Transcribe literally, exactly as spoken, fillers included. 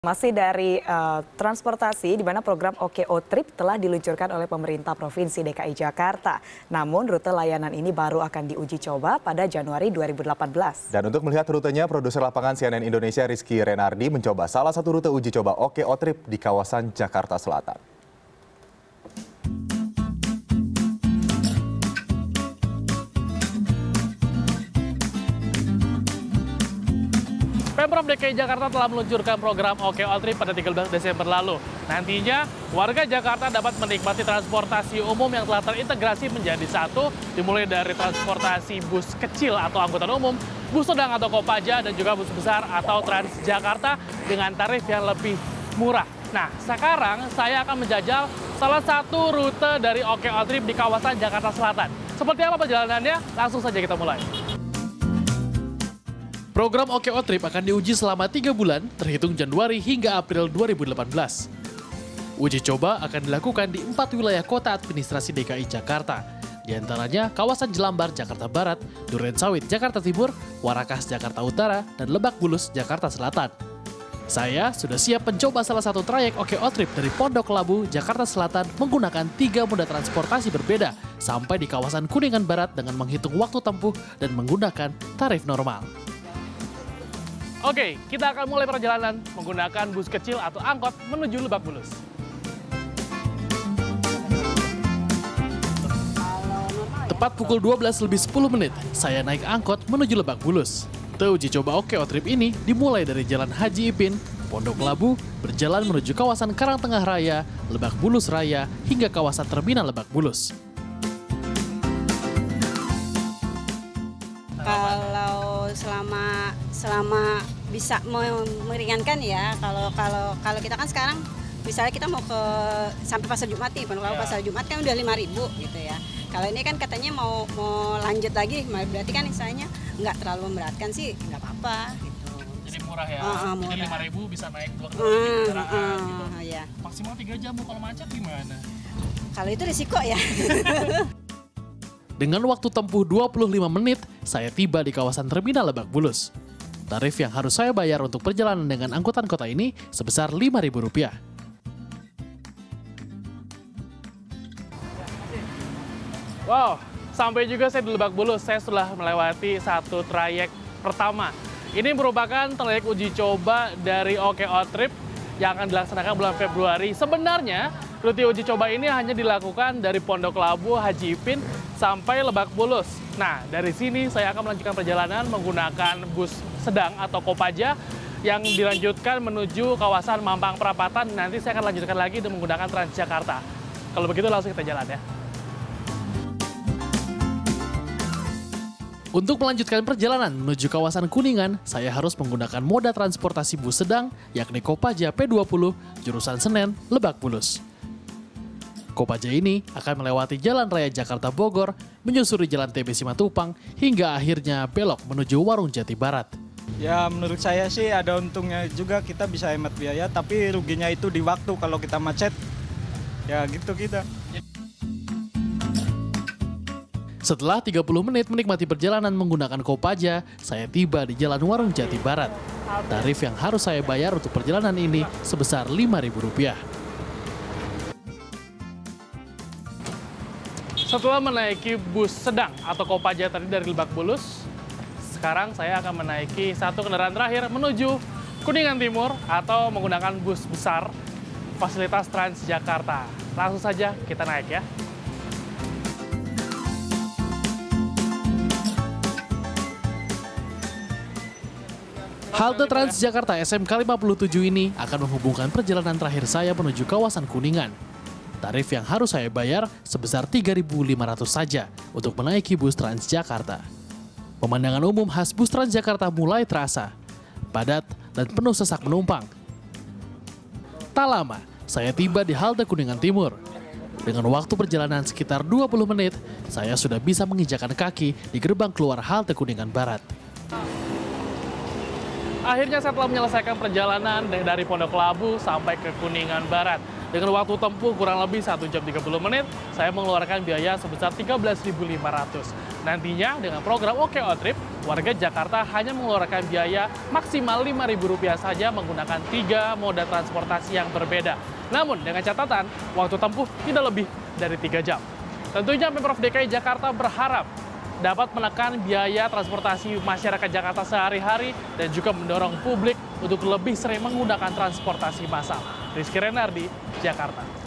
Masih dari uh, transportasi, di mana program O K O Trip telah diluncurkan oleh pemerintah Provinsi D K I Jakarta. Namun rute layanan ini baru akan diuji coba pada Januari dua ribu delapan belas. Dan untuk melihat rutenya, produser lapangan C N N Indonesia Rizky Renardi mencoba salah satu rute uji coba O K O Trip di kawasan Jakarta Selatan. Pemprov D K I Jakarta telah meluncurkan program O K O Trip pada tiga belas Desember lalu. Nantinya, warga Jakarta dapat menikmati transportasi umum yang telah terintegrasi menjadi satu, dimulai dari transportasi bus kecil atau angkutan umum, bus sedang atau Kopaja, dan juga bus besar atau Transjakarta dengan tarif yang lebih murah. Nah, sekarang saya akan menjajal salah satu rute dari O K O Trip di kawasan Jakarta Selatan. Seperti apa perjalanannya? Langsung saja kita mulai. Program O K O Trip akan diuji selama tiga bulan, terhitung Januari hingga April dua ribu delapan belas. Uji coba akan dilakukan di empat wilayah kota administrasi D K I Jakarta, di antaranya kawasan Jelambar, Jakarta Barat, Durensawit, Jakarta Timur, Warakas, Jakarta Utara, dan Lebak Bulus, Jakarta Selatan. Saya sudah siap mencoba salah satu trayek O K O Trip dari Pondok Labu, Jakarta Selatan menggunakan tiga moda transportasi berbeda sampai di kawasan Kuningan Barat dengan menghitung waktu tempuh dan menggunakan tarif normal. Oke, kita akan mulai perjalanan menggunakan bus kecil atau angkot menuju Lebak Bulus. Tepat pukul dua belas lebih sepuluh menit, saya naik angkot menuju Lebak Bulus. Uji coba O K O Trip ini dimulai dari Jalan Haji Ipin, Pondok Labu, berjalan menuju kawasan Karangtengah Raya, Lebak Bulus Raya, hingga kawasan Terminal Lebak Bulus. Kalau selama selama bisa meringankan ya, kalau kalau kalau kita kan sekarang misalnya kita mau ke sampai Pasar Jumat nih, kalau ya. Pasar Jumat kan udah lima ribu gitu ya. Kalau ini kan katanya mau mau lanjut lagi, berarti kan misalnya nggak terlalu memberatkan sih, nggak apa-apa gitu. Jadi murah ya, uh, uh, jadi lima ribu bisa naik dua kali uh, kendaraan uh, gitu. Uh, ya. Maksimal tiga jam, kalau macet gimana? Kalau itu risiko ya. Dengan waktu tempuh dua puluh lima menit, saya tiba di kawasan Terminal Lebak Bulus. Tarif yang harus saya bayar untuk perjalanan dengan angkutan kota ini sebesar lima ribu rupiah. Wow, sampai juga saya di Lebak Bulus. Saya sudah melewati satu trayek pertama. Ini merupakan trayek uji coba dari O K O Trip yang akan dilaksanakan bulan Februari. Sebenarnya, rute uji coba ini hanya dilakukan dari Pondok Labu, Haji Ipin, sampai Lebak Bulus. Nah, dari sini saya akan melanjutkan perjalanan menggunakan bus sedang atau Kopaja yang dilanjutkan menuju kawasan Mampang Perapatan. Nanti saya akan lanjutkan lagi dengan menggunakan Transjakarta. Kalau begitu langsung kita jalan ya. Untuk melanjutkan perjalanan menuju kawasan Kuningan, saya harus menggunakan moda transportasi bus sedang, yakni Kopaja P dua puluh, jurusan Senen, Lebak Bulus. Kopaja ini akan melewati Jalan Raya Jakarta Bogor, menyusuri Jalan T B Simatupang, hingga akhirnya belok menuju Warung Jati Barat. Ya menurut saya sih ada untungnya juga, kita bisa hemat biaya, tapi ruginya itu di waktu kalau kita macet. Ya gitu kita. Setelah tiga puluh menit menikmati perjalanan menggunakan Kopaja, saya tiba di Jalan Warung Jati Barat. Tarif yang harus saya bayar untuk perjalanan ini sebesar lima ribu rupiah. Setelah menaiki bus sedang atau Kopaja tadi dari Lebak Bulus, sekarang saya akan menaiki satu kendaraan terakhir menuju Kuningan Timur atau menggunakan bus besar fasilitas Transjakarta. Langsung saja kita naik ya. Halte Transjakarta S M K lima puluh tujuh ini akan menghubungkan perjalanan terakhir saya menuju kawasan Kuningan. Tarif yang harus saya bayar sebesar tiga ribu lima ratus saja untuk menaiki bus Transjakarta. Pemandangan umum khas bus Transjakarta mulai terasa, padat dan penuh sesak penumpang. Tak lama, saya tiba di halte Kuningan Timur. Dengan waktu perjalanan sekitar dua puluh menit, saya sudah bisa menginjakan kaki di gerbang keluar halte Kuningan Barat. Akhirnya saya telah menyelesaikan perjalanan dari Pondok Labu sampai ke Kuningan Barat. Dengan waktu tempuh kurang lebih satu jam tiga puluh menit, saya mengeluarkan biaya sebesar tiga belas ribu lima ratus. Nantinya dengan program O K O Trip, warga Jakarta hanya mengeluarkan biaya maksimal lima ribu rupiah saja menggunakan tiga moda transportasi yang berbeda. Namun dengan catatan, waktu tempuh tidak lebih dari tiga jam. Tentunya Pemprov D K I Jakarta berharap dapat menekan biaya transportasi masyarakat Jakarta sehari-hari dan juga mendorong publik untuk lebih sering menggunakan transportasi massal. Rizky Renardi, Jakarta.